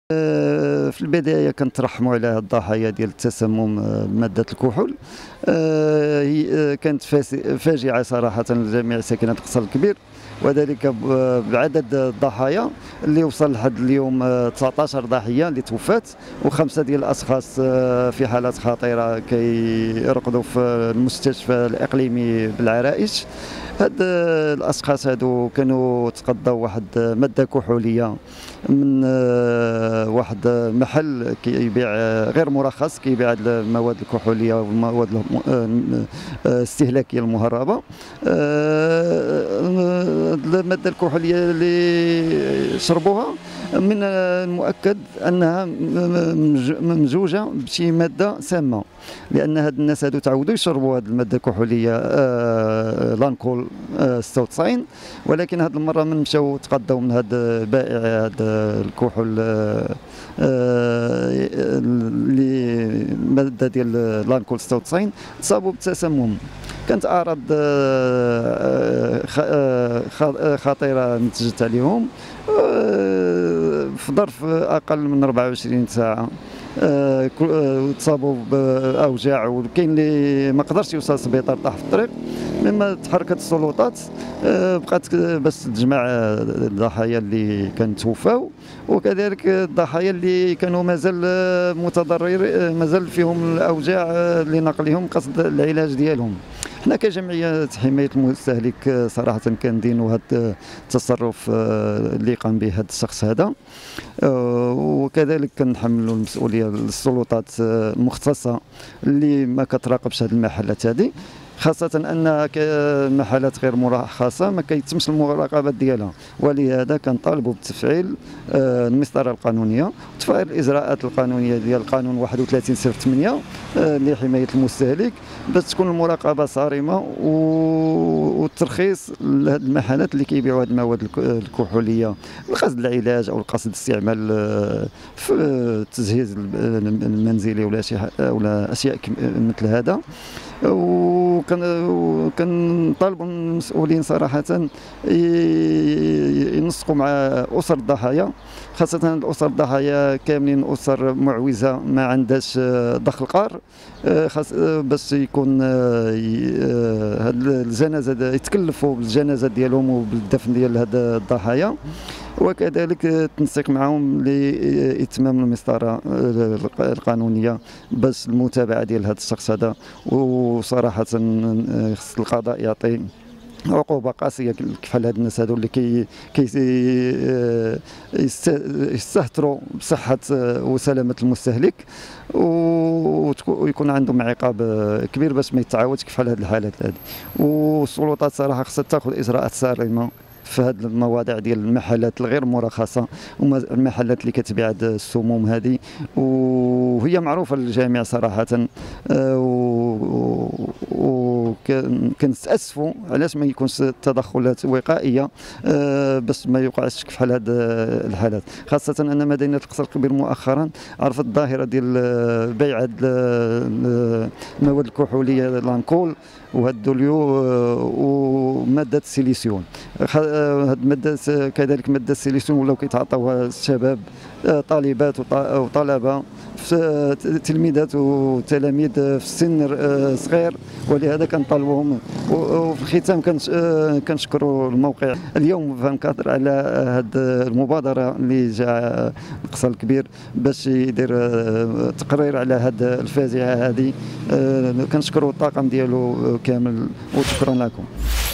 في البداية كنترحموا على هاد الضحايا ديال التسمم بمادة الكحول. هي كانت فاجعة صراحةً لجميع ساكنة القصر الكبير، وذلك بعدد الضحايا اللي وصل لحد اليوم 19 ضحية اللي توفات، و5 ديال الأشخاص في حالات خطيرة كيرقدوا في المستشفى الإقليمي بالعرائش. هاد الأشخاص هادو كانوا تقضوا واحد مادة كحولية من واحد محل كيبيع غير مرخص، كيبيع هاد المواد الكحولية والمواد الاستهلاكية المهربة. المادة الكحولية اللي شربوها من المؤكد أنها ممزوجة بشي مادة سامة، لأن هاد الناس هادو تعودوا يشربوا هاد المادة الكحولية لانكول 96، ولكن هاد المرة من مشاو تقضوا من هاد بائع هاد الكحول اللي المادة ديال لانكول 96 تصابوا بالتسمم. كانت أعراض خطيرة نتجت عليهم في ظرف أقل من 24 ساعة. تصابوا بأوجاع، وكاين اللي ما قدرش يوصل للسبيطار، طاح في الطريق. مما تحركت السلطات بقات باش تجمع الضحايا اللي كانوا توفاو، وكذلك الضحايا اللي كانوا مازال متضررين، مازال فيهم الأوجاع لنقلهم قصد العلاج ديالهم. حنا كجمعية حماية المستهلك صراحة كندينوا هذا التصرف اللي قام به هذا الشخص هذا، وكذلك كنحملوا المسؤولية للسلطات المختصة اللي ما كتراقبش هذه المحلات هذه، خاصة أن محلات غير مرخصة ما كيتمش المراقبة ديالها. ولهذا كنطالبوا بتفعيل المسطرة القانونية وتفعيل الإجراءات القانونية ديال القانون 31/08 لحماية المستهلك، باش تكون المراقبة صارمة والترخيص لهذه المحلات اللي كيبيعوا هذه المواد الكحولية لقصد العلاج أو لقصد الاستعمال في التجهيز المنزلي ولا أشياء مثل هذا. وكنطالبوا من المسؤولين صراحة ينسقوا مع أسر الضحايا، خاصة الأسر الضحايا كاملين أسر معوزة ما عندهاش دخل قار، باش يكون هاد الجنازة يتكلفوا بالجنازة ديالهم وبالدفن ديال هاد الضحايا، وكذلك التنسيق معهم لإتمام المسطرة القانونية باش المتابعة ديال هذا الشخص هذا. وصراحة خص القضاء يعطي عقوبة قاسية كفال هاد الناس هادو اللي يستهتروا بصحة وسلامة المستهلك، ويكون عندهم عقاب كبير باش ما يتعاودش كفال هاد الحالات هذه. والسلطات صراحة خصها تاخذ إجراءات صارمة في هذه المواضيع ديال المحلات الغير مرخصه والمحلات اللي كتبيع هذه السموم هذه، وهي معروفه للجميع صراحه. وكنتاسفوا علاش ما يكونش تدخلات وقائيه باش ما يوقعش كحال هذه الحالات، خاصه ان مدينه القصر الكبير مؤخرا عرفت الظاهره ديال بيع هذه المواد الكحوليه لانكول وهاد الدوليو وماده السيليسيون. هاد الماده كذلك ماده السيليسيون ولاو كيتعاطاوها الشباب، طالبات وطلبه، تلميذات وتلاميذ في السن صغير، ولهذا كنطالبوهم. وفي الختام كنشكروا الموقع اليوم فان كادر على هذه المبادره اللي جاء القصر الكبير باش يدير تقرير على هذه الفاجعه هذه. كنشكروا الطاقم ديالو كامل وشكرا لكم.